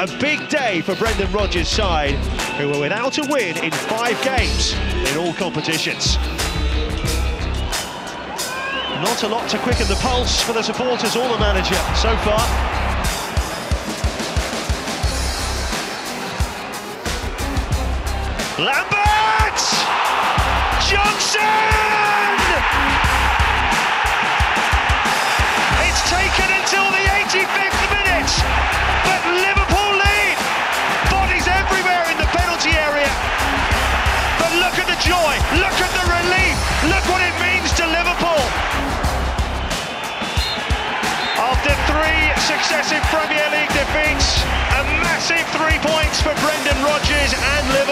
A big day for Brendan Rodgers' side, who were without a win in 5 games in all competitions. Not a lot to quicken the pulse for the supporters or the manager so far. Lambert! Johnson! It's taken until the 85th minute, but Liverpool lead. Bodies everywhere in the penalty area. But look at the joy, look at the relief, look what it means to Liverpool. After 3 successive Premier League defeats, a massive 3 points for Brendan Rodgers and Liverpool.